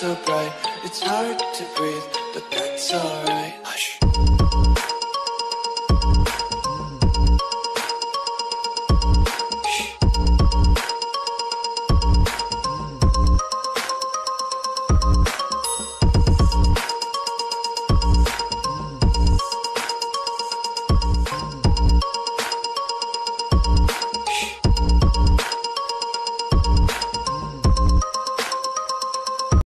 so bright, it's hard to breathe, but that's alright. Hush.